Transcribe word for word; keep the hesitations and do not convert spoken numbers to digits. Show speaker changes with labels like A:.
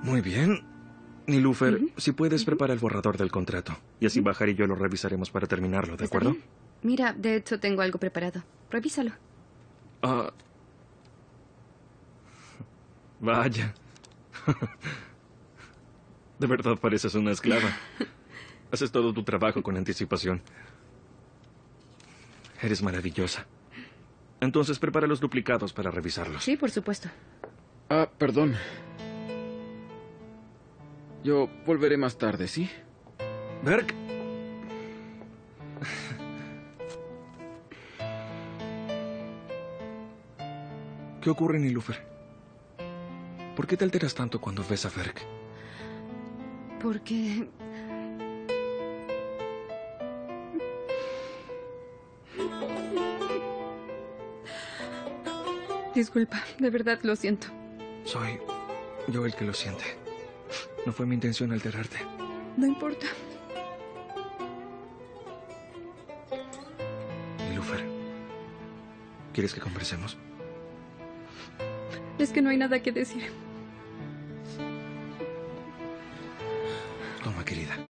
A: Muy bien. Nilufer,
B: Ujú.
A: si puedes,
B: Ujú.
A: prepara el borrador del contrato. Y así Bahar y yo lo revisaremos para terminarlo, ¿de
B: ¿Está
A: acuerdo?
B: bien? Mira, de hecho tengo algo preparado. Revísalo.
A: Ah. Vaya. De verdad pareces una esclava. Haces todo tu trabajo con anticipación. Eres maravillosa. Entonces prepara los duplicados para revisarlos.
B: Sí, por supuesto.
C: Ah, perdón. Yo volveré más tarde, ¿sí?
A: Berk. ¿Qué ocurre, Nilufer? ¿Por qué te alteras tanto cuando ves a Berk?
B: Porque... Disculpa, de verdad lo siento.
A: Soy yo el que lo siente. No fue mi intención alterarte.
B: No importa.
A: Nilufer, ¿quieres que conversemos?
B: Es que no hay nada que decir.
A: Toma, querida.